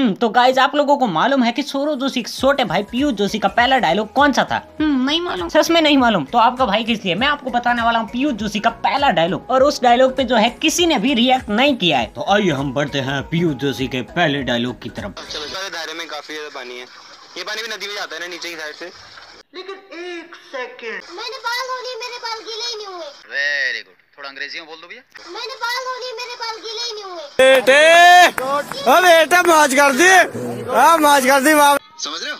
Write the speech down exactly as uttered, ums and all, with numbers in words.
हम्म तो गाइज आप लोगों को मालूम है कि सौरव जोशी छोटे भाई पीयूष जोशी का पहला डायलॉग कौन सा था? हम्म नहीं मालूम, सच में नहीं मालूम। तो आपका भाई किस लिए मैं आपको बताने वाला हूँ पीयूष जोशी का पहला डायलॉग, और उस डायलॉग पे जो है किसी ने भी रिएक्ट नहीं किया है। तो आइए हम बढ़ते हैं पीयूष जोशी के पहले डायलॉग की तरफ। दायरे में काफी ज्यादा पानी है, ये पानी भी नदी में जाता है ना नीचे की साइड से। लेकिन एक सेकंड, मैंने बाल धो लिए, मेरे बाल गीले ही नहीं हुए। वेरी गुड, थोड़ा अंग्रेजी में बोल दो भैया। मैंने बाल धो लिए, मेरे बाल गीले ही नहीं हुए। बेटे ओ बेटा मौज कर दी, हां मौज कर दी, समझ रहे हो?